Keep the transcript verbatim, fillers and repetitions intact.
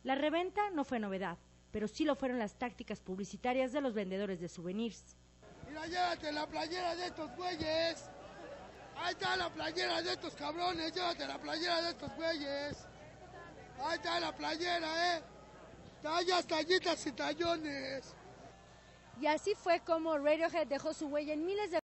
La reventa no fue novedad, pero sí lo fueron las tácticas publicitarias de los vendedores de souvenirs. Mira, llévate la playera de estos güeyes. Ahí está la playera de estos cabrones, llévate la playera de estos güeyes. Ahí está la playera, eh. Tallas, tallitas y tallones. Y así fue como Radiohead dejó su huella en miles de